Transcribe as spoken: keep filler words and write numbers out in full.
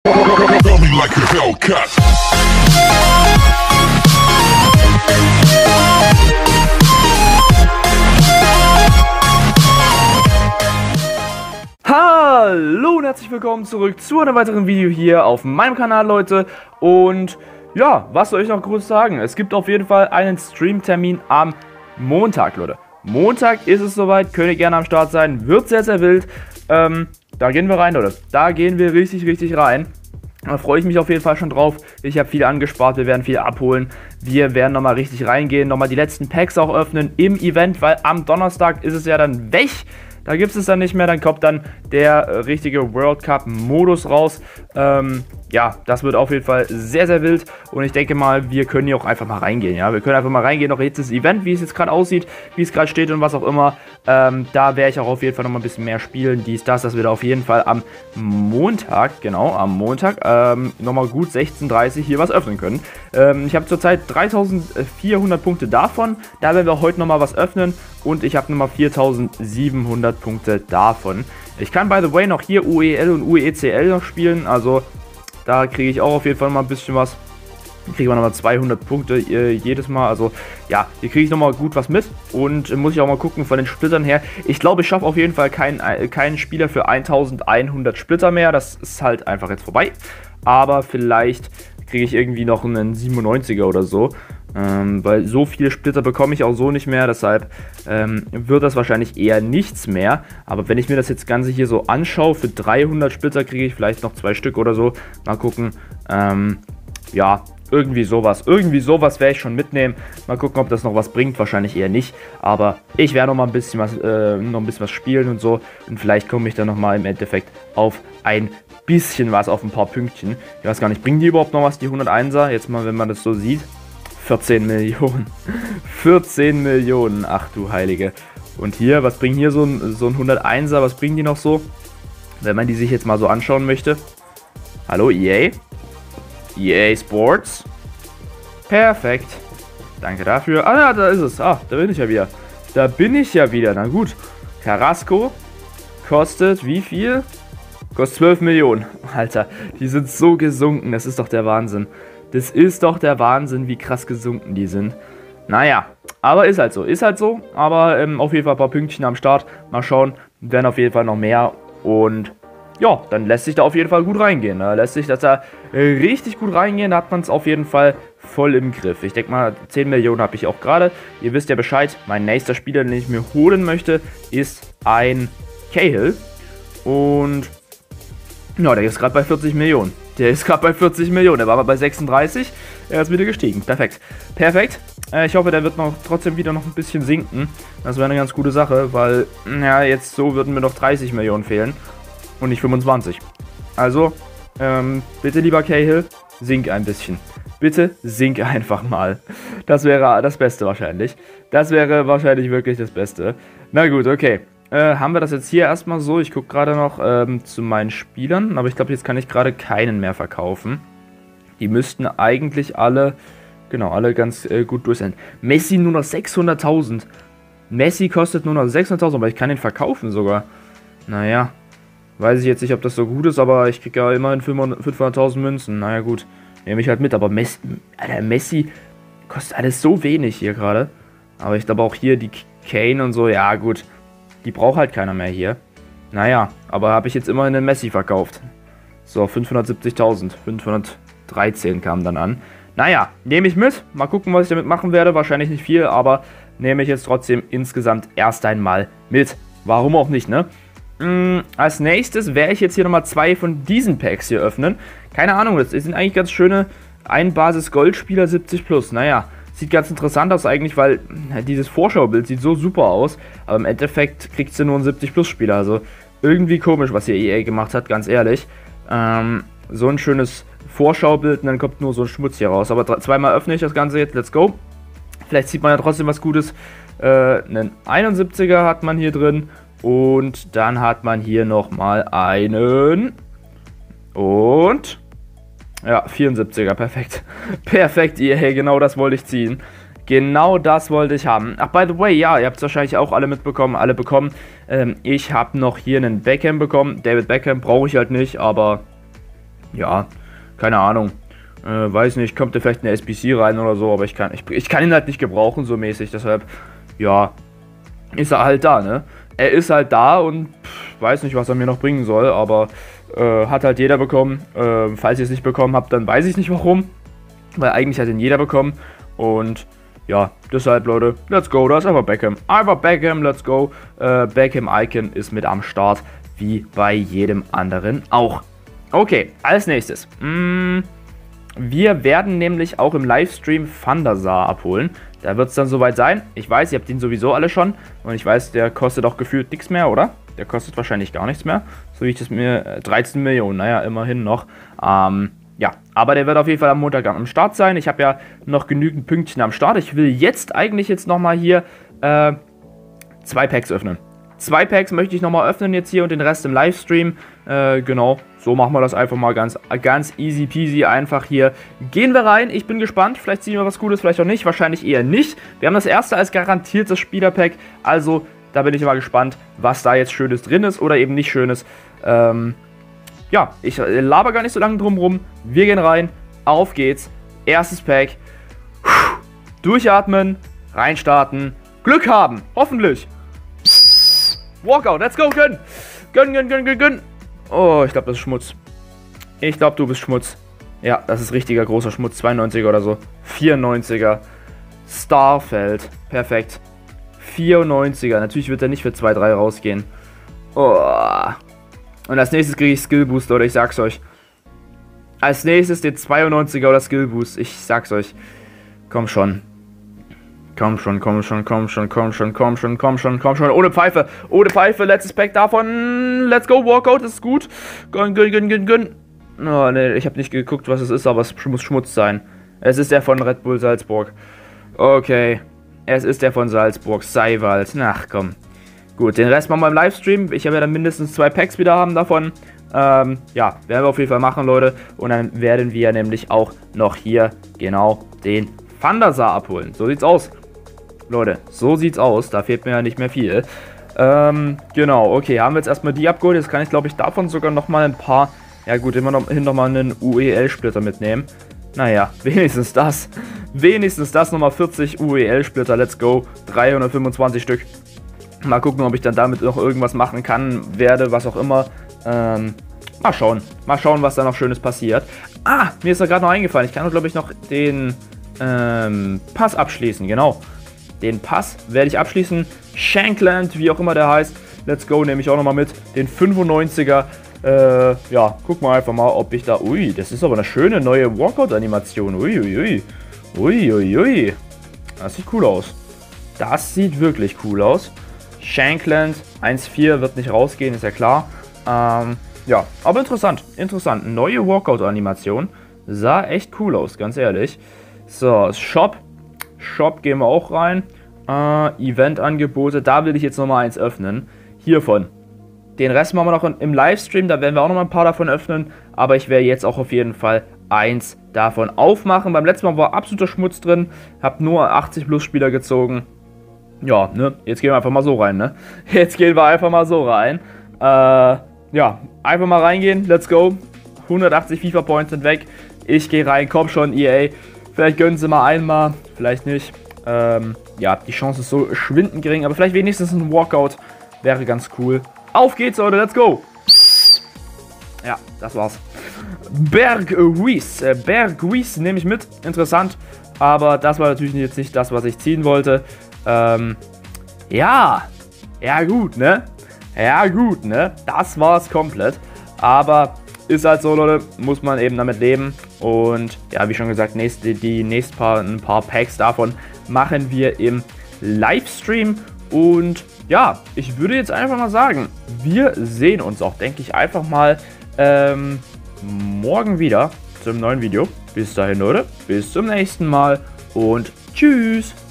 Tell me like a Hellcat. Hallo und herzlich willkommen zurück zu einem weiteren Video hier auf meinem Kanal, Leute. Und ja, was soll ich noch groß sagen? Es gibt auf jeden Fall einen Streamtermin am Montag, Leute. Montag ist es soweit, könnt ihr gerne am Start sein, wird sehr, sehr wild. Ähm, da gehen wir rein, Leute. Da gehen wir richtig, richtig rein. Da freue ich mich auf jeden Fall schon drauf. Ich habe viel angespart, wir werden viel abholen. Wir werden nochmal richtig reingehen, nochmal die letzten Packs auch öffnen im Event, weil am Donnerstag ist es ja dann weg. Da gibt es dann nicht mehr, dann kommt dann der äh, richtige World Cup Modus raus. Ähm, ja, das wird auf jeden Fall sehr, sehr wild. Und ich denke mal, wir können hier auch einfach mal reingehen. Ja, wir können einfach mal reingehen, noch jetzt das Event, wie es jetzt gerade aussieht, wie es gerade steht und was auch immer. Ähm, da werde ich auch auf jeden Fall noch mal ein bisschen mehr spielen. Dies, das, das wird auf jeden Fall am Montag, genau, am Montag, ähm, nochmal gut sechzehn Uhr dreißig hier was öffnen können. Ähm, ich habe zurzeit dreitausendvierhundert Punkte davon. Da werden wir heute nochmal was öffnen. Und ich habe nochmal viertausendsiebenhundert Punkte davon. Ich kann, by the way, noch hier U E L und U E C L noch spielen. Also, da kriege ich auch auf jeden Fall mal ein bisschen was. Hier kriege ich nochmal zweihundert Punkte äh, jedes Mal. Also, ja, hier kriege ich nochmal gut was mit. Und äh, muss ich auch mal gucken von den Splittern her. Ich glaube, ich schaffe auf jeden Fall keinen, äh, keinen Spieler für eintausendeinhundert Splitter mehr. Das ist halt einfach jetzt vorbei. Aber vielleicht kriege ich irgendwie noch einen siebenundneunziger oder so. Ähm, weil so viele Splitter bekomme ich auch so nicht mehr, deshalb ähm, wird das wahrscheinlich eher nichts mehr. Aber wenn ich mir das jetzt Ganze hier so anschaue, für dreihundert Splitter kriege ich vielleicht noch zwei Stück oder so. Mal gucken, ähm, ja, irgendwie sowas. Irgendwie sowas werde ich schon mitnehmen. Mal gucken, ob das noch was bringt, wahrscheinlich eher nicht. Aber ich werde noch mal ein bisschen was, äh, noch ein bisschen was spielen und so. Und vielleicht komme ich dann noch mal im Endeffekt auf ein bisschen was, auf ein paar Pünktchen. Ich weiß gar nicht, bringen die überhaupt noch was, die hunderteinser? Jetzt mal, wenn man das so sieht. vierzehn Millionen. vierzehn Millionen, ach du Heilige. Und hier, was bringen hier so ein, so ein hunderteinser, was bringen die noch so? Wenn man die sich jetzt mal so anschauen möchte. Hallo, E A? E A Sports. Perfekt. Danke dafür. Ah, ja, da ist es. Ah, da bin ich ja wieder. Da bin ich ja wieder. Na gut. Carrasco kostet wie viel? Kostet zwölf Millionen. Alter, die sind so gesunken. Das ist doch der Wahnsinn. Das ist doch der Wahnsinn, wie krass gesunken die sind. Naja, aber ist halt so. Ist halt so. Aber ähm, auf jeden Fall ein paar Pünktchen am Start. Mal schauen. Werden auf jeden Fall noch mehr. Und ja, dann lässt sich da auf jeden Fall gut reingehen. Da lässt sich das da richtig gut reingehen. Da hat man es auf jeden Fall voll im Griff. Ich denke mal, zehn Millionen habe ich auch gerade. Ihr wisst ja Bescheid. Mein nächster Spieler, den ich mir holen möchte, ist ein Cahill. Und ja, der ist gerade bei vierzig Millionen. Der ist gerade bei vierzig Millionen. Der war mal bei sechsunddreißig. Er ist wieder gestiegen. Perfekt. Perfekt. Äh, ich hoffe, der wird noch trotzdem wieder noch ein bisschen sinken. Das wäre eine ganz gute Sache, weil, ja, jetzt so würden mir noch dreißig Millionen fehlen. Und nicht fünfundzwanzig. Also, ähm, bitte, lieber Cahill, sink ein bisschen. Bitte sink einfach mal. Das wäre das Beste wahrscheinlich. Das wäre wahrscheinlich wirklich das Beste. Na gut, okay. Äh, haben wir das jetzt hier erstmal so. Ich gucke gerade noch ähm, zu meinen Spielern. Aber ich glaube, jetzt kann ich gerade keinen mehr verkaufen. Die müssten eigentlich alle, genau, alle ganz äh, gut durch sein. Messi nur noch sechshunderttausend. Messi kostet nur noch sechshunderttausend, aber ich kann ihn verkaufen sogar. Naja, weiß ich jetzt nicht, ob das so gut ist, aber ich kriege ja immerhin fünfhunderttausend Münzen. Naja, gut, nehme ich halt mit. Aber Messi, Alter, Messi kostet alles so wenig hier gerade. Aber ich glaube auch hier die Kane und so, ja gut. Die braucht halt keiner mehr hier. Naja, aber habe ich jetzt immerhin den Messi verkauft. So, fünfhundertsiebzigtausend. fünfhundertdreizehn kam dann an. Naja, nehme ich mit. Mal gucken, was ich damit machen werde. Wahrscheinlich nicht viel, aber nehme ich jetzt trotzdem insgesamt erst einmal mit. Warum auch nicht, ne? Mm, als nächstes werde ich jetzt hier nochmal zwei von diesen Packs hier öffnen. Keine Ahnung, das sind eigentlich ganz schöne Ein-Basis-Goldspieler siebzig plus. Naja. Sieht ganz interessant aus eigentlich, weil dieses Vorschaubild sieht so super aus, aber im Endeffekt kriegt sie nur einen siebzig plus Spieler, also irgendwie komisch, was hier E A gemacht hat, ganz ehrlich. Ähm, so ein schönes Vorschaubild und dann kommt nur so ein Schmutz hier raus, aber zweimal öffne ich das Ganze jetzt, let's go. Vielleicht sieht man ja trotzdem was Gutes. Äh, einen einundsiebziger hat man hier drin und dann hat man hier nochmal einen und ja, vierundsiebziger, perfekt. Perfekt, yeah, genau das wollte ich ziehen. Genau das wollte ich haben. Ach, by the way, ja, ihr habt es wahrscheinlich auch alle mitbekommen, alle bekommen. Ähm, ich habe noch hier einen Beckham bekommen. David Beckham brauche ich halt nicht, aber ja, keine Ahnung. Äh, weiß nicht, kommt da vielleicht eine S B C rein oder so, aber ich kann, ich, ich kann ihn halt nicht gebrauchen, so mäßig. Deshalb, ja, ist er halt da, ne? Er ist halt da und pff, weiß nicht, was er mir noch bringen soll, aber äh, hat halt jeder bekommen. Äh, falls ihr es nicht bekommen habt, dann weiß ich nicht warum. Weil eigentlich hat ihn jeder bekommen. Und ja, deshalb, Leute, let's go. Da ist einfach Beckham. Einfach Beckham, let's go. Äh, Beckham Icon ist mit am Start, wie bei jedem anderen auch. Okay, als nächstes. Mm, wir werden nämlich auch im Livestream Thundersar abholen. Da wird es dann soweit sein. Ich weiß, ihr habt ihn sowieso alle schon. Und ich weiß, der kostet auch gefühlt nichts mehr, oder? Der kostet wahrscheinlich gar nichts mehr. So wie ich das mir... Äh, dreizehn Millionen, naja, immerhin noch. Ähm... Ja, aber der wird auf jeden Fall am Montag am Start sein. Ich habe ja noch genügend Pünktchen am Start. Ich will jetzt eigentlich jetzt nochmal hier äh, zwei Packs öffnen. Zwei Packs möchte ich nochmal öffnen jetzt hier und den Rest im Livestream. Äh, genau, so machen wir das einfach mal ganz, ganz easy peasy einfach hier. Gehen wir rein, ich bin gespannt. Vielleicht ziehen wir was Gutes, vielleicht auch nicht. Wahrscheinlich eher nicht. Wir haben das erste als garantiertes Spielerpack. Also, da bin ich mal gespannt, was da jetzt Schönes drin ist oder eben nicht Schönes. Ähm... Ja, ich laber gar nicht so lange drum rum. Wir gehen rein. Auf geht's. Erstes Pack. Durchatmen. Reinstarten. Glück haben. Hoffentlich. Walkout. Let's go. Gönn. Gönn, gönn, gönn, gönn, gönn. Oh, ich glaube, das ist Schmutz. Ich glaube, du bist Schmutz. Ja, das ist richtiger großer Schmutz. zweiundneunziger oder so. vierundneunziger. Starfeld. Perfekt. vierundneunziger. Natürlich wird er nicht für zwei drei rausgehen. Oh. Und als nächstes kriege ich Skill Boost, oder ich sag's euch. Als nächstes den zweiundneunziger oder Skill Boost. Ich sag's euch. Komm schon. Komm schon, komm schon, komm schon, komm schon, komm schon, komm schon, komm schon. Ohne Pfeife. Ohne Pfeife. Letztes Pack davon. Let's go. Walkout. Das ist gut. Gönn, gönn, gönn, gönn, gönn. Oh, ne, ich habe nicht geguckt, was es ist, aber es muss Schmutz sein. Es ist der von Red Bull Salzburg. Okay. Es ist der von Salzburg. Seiwald. Ach, komm. Gut, den Rest machen wir im Livestream. Ich habe ja dann mindestens zwei Packs wieder haben davon. Ähm, ja, werden wir auf jeden Fall machen, Leute. Und dann werden wir nämlich auch noch hier genau den Thundersar abholen. So sieht's aus. Leute, so sieht's aus. Da fehlt mir ja nicht mehr viel. Ähm, genau, okay, haben wir jetzt erstmal die abgeholt. Jetzt kann ich, glaube ich, davon sogar nochmal ein paar... Ja gut, immer noch, hin nochmal einen U E L-Splitter mitnehmen. Naja, wenigstens das. Wenigstens das, nochmal vierzig U E L-Splitter. Let's go. dreihundertfünfundzwanzig Stück. Mal gucken, ob ich dann damit noch irgendwas machen kann, werde, was auch immer. Ähm, mal schauen. Mal schauen, was da noch Schönes passiert. Ah, mir ist da gerade noch eingefallen. Ich kann, glaube ich, noch den ähm, Pass abschließen. Genau. Den Pass werde ich abschließen. Shankland, wie auch immer der heißt. Let's go, nehme ich auch nochmal mit. Den fünfundneunziger. Äh, ja, guck mal einfach mal, ob ich da... Ui, das ist aber eine schöne neue Walkout-Animation. Ui, ui, ui. Ui, ui, ui. Das sieht cool aus. Das sieht wirklich cool aus. Shankland eins vier wird nicht rausgehen, ist ja klar. Ähm, ja, aber interessant, interessant. Neue Walkout-Animation. Sah echt cool aus, ganz ehrlich. So, Shop. Shop gehen wir auch rein. Äh, Event-Angebote, da will ich jetzt nochmal eins öffnen. Hiervon. Den Rest machen wir noch im Livestream, da werden wir auch nochmal ein paar davon öffnen. Aber ich werde jetzt auch auf jeden Fall eins davon aufmachen. Beim letzten Mal war absoluter Schmutz drin. Hab nur achtzig plus Spieler gezogen. Ja, ne, jetzt gehen wir einfach mal so rein, ne? Jetzt gehen wir einfach mal so rein. Äh, ja, einfach mal reingehen, let's go. hundertachtzig FIFA Points sind weg. Ich gehe rein, komm schon, E A. Vielleicht gönnen sie mal einmal, vielleicht nicht. Ähm, ja, die Chance ist so schwindend gering, aber vielleicht wenigstens ein Walkout wäre ganz cool. Auf geht's, Leute, let's go. Ja, das war's. Berghuis, äh, Berghuis nehme ich mit, interessant. Aber das war natürlich jetzt nicht das, was ich ziehen wollte. Ähm, ja, ja gut, ne? Ja gut, ne? Das war's komplett. Aber ist halt so, Leute, muss man eben damit leben. Und ja, wie schon gesagt, nächste, die nächsten paar, ein paar Packs davon machen wir im Livestream. Und ja, ich würde jetzt einfach mal sagen, wir sehen uns auch, denke ich, einfach mal ähm, morgen wieder zum neuen Video. Bis dahin, Leute, bis zum nächsten Mal und tschüss.